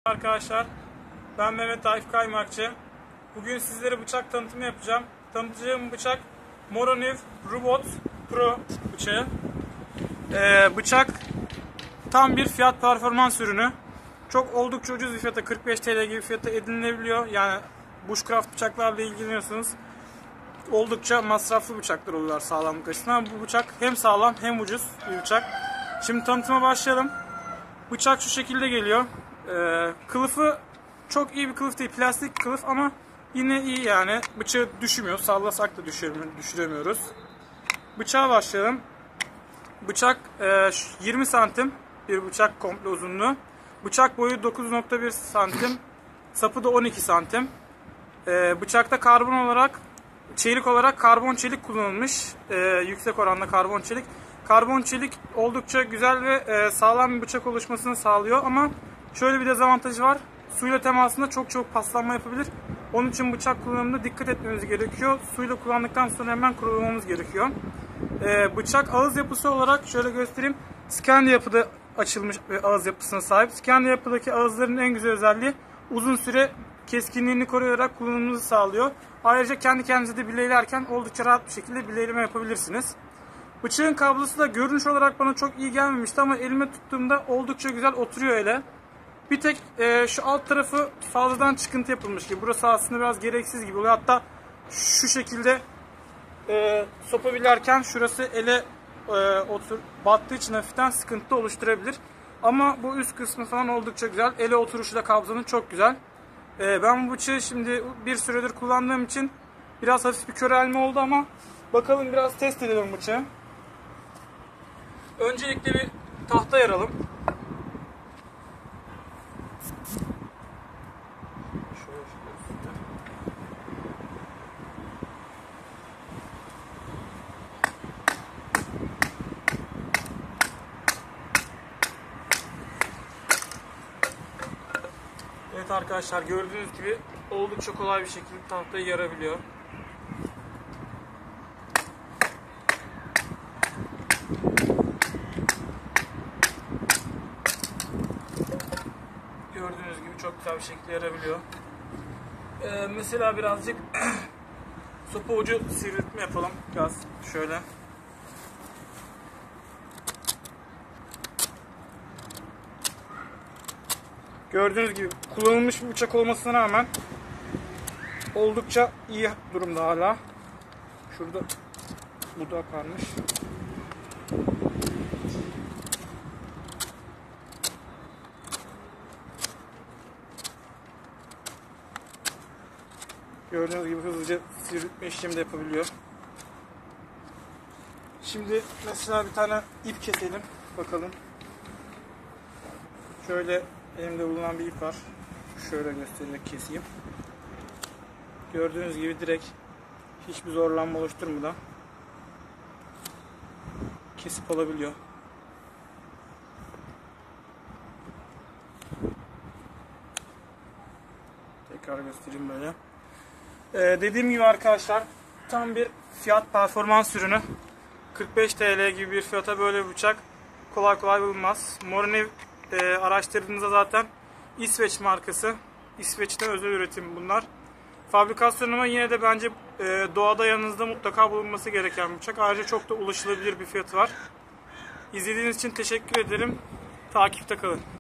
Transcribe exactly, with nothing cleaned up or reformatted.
Arkadaşlar, ben Mehmet Akif Kaymakçı. Bugün sizlere bıçak tanıtımı yapacağım. Tanıtacağım bıçak Moronev Robot Pro bıçağı. Ee, bıçak tam bir fiyat performans ürünü. Çok oldukça ucuz bir fiyata, kırk beş TL gibi fiyata edinilebiliyor. Yani bushcraft bıçaklarla ilgileniyorsanız oldukça masraflı bıçaklar oluyorlar sağlamlık açısından. Bu bıçak hem sağlam hem ucuz bir bıçak. Şimdi tanıtıma başlayalım. Bıçak şu şekilde geliyor. Ee, kılıfı çok iyi bir kılıf değil, plastik kılıf ama yine iyi yani. Bıçağı düşürmüyor, sallasak da düşüremiyoruz. Bıçağa başlayalım. Bıçak e, yirmi santim bir bıçak komple uzunluğu. Bıçak boyu dokuz nokta bir santim, sapı da on iki santim. Ee, bıçakta karbon olarak, çelik olarak karbon çelik kullanılmış. Ee, yüksek oranda karbon çelik. Karbon çelik oldukça güzel ve e, sağlam bir bıçak oluşmasını sağlıyor ama şöyle bir dezavantajı var. Suyla temasında çok çok paslanma yapabilir. Onun için bıçak kullanımında dikkat etmemiz gerekiyor. Suyla kullandıktan sonra hemen kurulamamız gerekiyor. Ee, bıçak ağız yapısı olarak şöyle göstereyim. Scandi yapıda açılmış ve ağız yapısına sahip. Scandi yapıdaki ağızların en güzel özelliği uzun süre keskinliğini koruyarak kullanımınızı sağlıyor. Ayrıca kendi kendinize de bileylerken oldukça rahat bir şekilde bileyleme yapabilirsiniz. Bıçağın kablosu da görünüş olarak bana çok iyi gelmemişti ama elime tuttuğumda oldukça güzel oturuyor ele. Bir tek e, şu alt tarafı fazladan çıkıntı yapılmış gibi. Burası aslında biraz gereksiz gibi oluyor. Hatta şu şekilde e, sopa bilerken şurası ele e, otur, battığı için hafiften sıkıntı oluşturabilir. Ama bu üst kısmı falan oldukça güzel. Ele oturuşu da kabzanın çok güzel. E, ben bu bıçağı şimdi bir süredir kullandığım için biraz hafif bir körelme oldu ama bakalım biraz test edelim bıçağı. Öncelikle bir tahta yaralım. Evet arkadaşlar, gördüğünüz gibi oldukça kolay bir şekilde tahtayı yarabiliyor. Gördüğünüz gibi çok güzel bir şekilde yarabiliyor. Ee, mesela birazcık sopa ucu sivriltme yapalım. Biraz şöyle. Gördüğünüz gibi kullanılmış bir bıçak olmasına rağmen oldukça iyi durumda hala. Şurada budak varmış. Gördüğünüz gibi hızlıca sivriltme işlemi de yapabiliyor. Şimdi mesela bir tane ip keselim bakalım. Şöyle elimde bulunan bir ip var. Şöyle göstererek keseyim. Gördüğünüz gibi direkt hiçbir zorlanma oluşturmadan kesip alabiliyor. Tekrar göstereyim böyle. Ee, dediğim gibi arkadaşlar, tam bir fiyat performans ürünü. kırk beş TL gibi bir fiyata böyle bir bıçak kolay kolay bulunmaz. Moronev e, araştırdığınızda zaten İsveç markası. İsveç'te özel üretim bunlar. Fabrikasyon ama yine de bence e, doğada yanınızda mutlaka bulunması gereken bir bıçak. Ayrıca çok da ulaşılabilir bir fiyatı var. İzlediğiniz için teşekkür ederim. Takipte kalın.